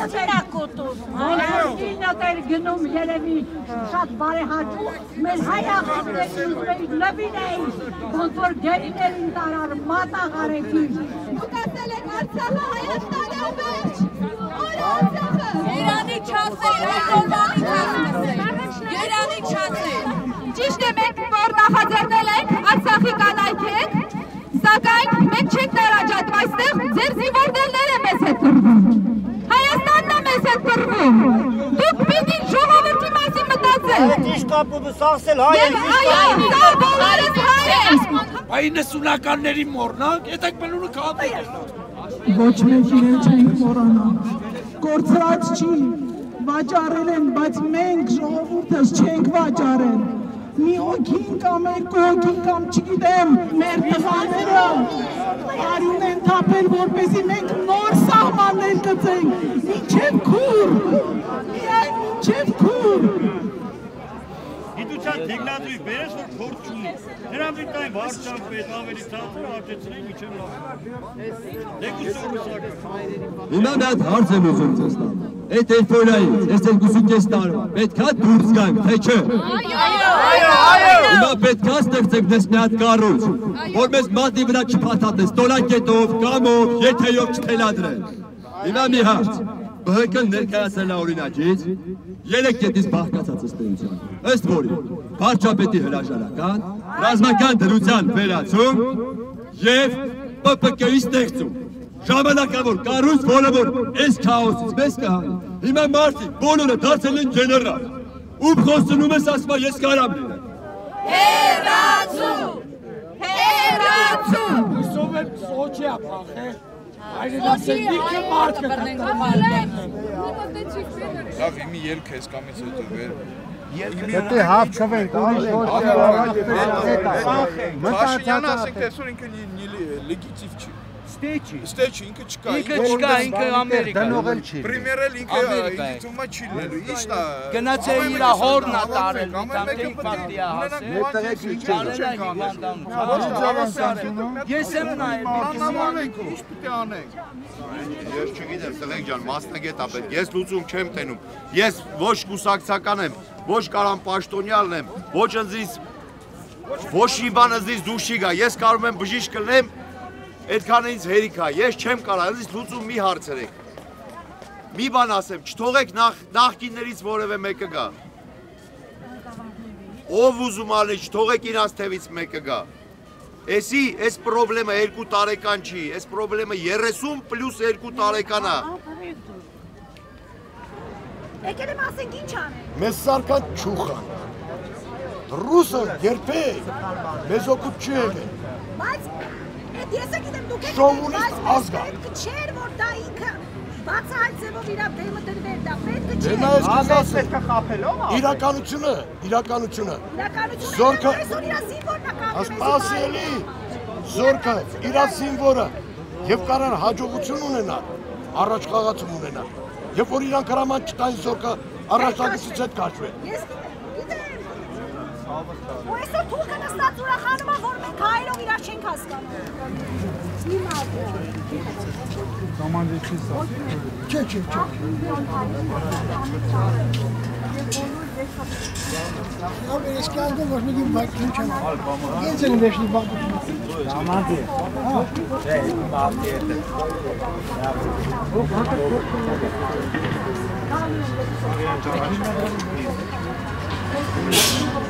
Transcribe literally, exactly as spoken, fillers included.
Իննատեր գնում երևի շատ բարեհաճու, մեր հայ աղջիկներին ուզում էի լվինեին, ոնց որ գերիներին տարար մատաղարեցին։ Դուք ասել եք Արցախը Հայաստանի մեջ, օր Արցախը։ Երանի չասեր, Հայաստանի չասեր, Երանի չասեր։ Ճիշտ է մենք որ նախաձեռնել ենք Արցախի կանայք հետ, սակայն մենք չենք տարաջատում այստեղ, ձեր զինվորներները մեզ հետ կռվում։ Հայաստանն է մեզ հետ կռվում։ Դուք պիտի ժողովրդի մասին մտածեք։ Ճիշտ կապումը սաղսել հայ են, ճիշտ կապումը։ Սա բոլորս հայ են։ Այ նսունականների մորնակ, ետեք մենունը կապը եղնակ։ Ոչ մեկ իրեն չենք մորանա, կործրած չի, վաճարել են, բայց մենք ժողովուրդս չենք վաճարել։ Մի օգին կամ ଏକ օգին կամ չգիտեմ, մեր տղաները արյուն են թափել, որպեսզի մենք նոր սահմաններ գծենք, մինչև քուր, միայն մինչև քուր։ Գիտության թեկնածուի բերես, որ փորձ չունի, նրան դիտային վարչապետ ավելի ցածր հաճեցրին միջև լավ։ Հիմա մի հատ հարց եմ ուզում ձեզ տալ։ Այդ էրֆորայից, այս երկուսու կես տարվա, պետքա դուրս գանք, թե չէ։ Հիմա պետքա ստեղծենք դες մի հատ կառույց, որ մեզ մատի վրա չփաթաթես, տոլակետով, կամով, եթեյով չթելադրեն։ Հիմա մի հարց, Բ Հ Կ-ն ներկայացրել է օրինակից երեք կետից բաղկացած ըստ էության, ըստ որի վարչապետի հրաժարական, ռազմական դրության վերացում և Պ Պ Կ-ի ստեղծում։ Ժամանակավոր կառույց, որը որ այս քաոսից մեզ կհանի։ Հիմա մարդիկ բոլորը դարձել են ջեներալ։ Ում խոստնում ես ասում է ես կարամ լինեմ։ Հեռացու, հեռացու։ Հուսով եմ սոչի ապախել, այրեն ասել դիքը մարդ կտանք։ Լավ, իմի ելք ես կամից հետո վեր։ Եթե հավ չվենք, ուրիշ ոչ Փաշինյանը ասենք տեսոր ինքը լեգիտիվ չի։ Ստեչի։ Ստեչի ինքը չկա։ Ինքը չկա, ինքը Ամերիկա։ Դնողել չի։ Պրեմիերել ինքը ինքնումա չի լինելու։ Ի՞նչ է։ Գնաց է իր հորն է տարել, կամ թե ինքնատիա հասել։ Ես եմ նայել։ Անանանենք, ի՞նչ պիտի անենք։ Ես չգիտեմ, տղեկ ջան, մասնագետ ա պետք։ Ես լուծում չեմ տենում։ Ես ոչ կուսակցական եմ, ոչ կարամ պաշտոնյալն եմ, ոչ ընձից ոչ մի բան ընձից դուրս չի գա։ Ես կարող եմ բժիշկ լինեմ, այդքան ինձ հերիք է, ես չեմ կարող, ինձ լուծում մի հարցրեք։ Մի բան ասեմ, չթողեք նախկիններից որևէ մեկը գա։ Ով ուզում ալի, չթողեք իրաց թևից մեկը գա։ Էսի, այս պրոբլեմը երկու տարեկան չի, այս պրոբլեմը երեսուն պլյուս երկու տարեկան է։ Եկել եմ ասենք ինչ անենք։ Մեզ սարկան չուխան։ Ռուսը երբեք մեզ օգուտ չի եղել։ Բայց Այդ եսը գիտեմ դուք եք Շովունիստ ազգա։ Պետք չէր, որ դա ինքը բացահայտ ձևով իրա դեմը դրվեր, դա պետք չէր։ Դեմա ես կզասել իրականությունը, իրականությունը։ Զորքը ասպասելի, զորքը իրա զինվորը և կարան հաջողություն ունենալ, առաջ խաղացում ունենալ, և որ իրան կրաման չտային զորքը առաջնակիցից հետ կաշվել։ Ես գիտեմ, ու այսօր թուրքը նստած ուրախանում է, որ մենք հայերով իրար չենք հասկանում։ Կամանդեցի սա։ Չէ, չէ, չէ։ Ավ ես կանգնում որ մի բակ ինչ եմ։ Ես եմ վեշնի բակ։ Կամանդի։ Չէ, բակի է։ Ո՞վ հատ։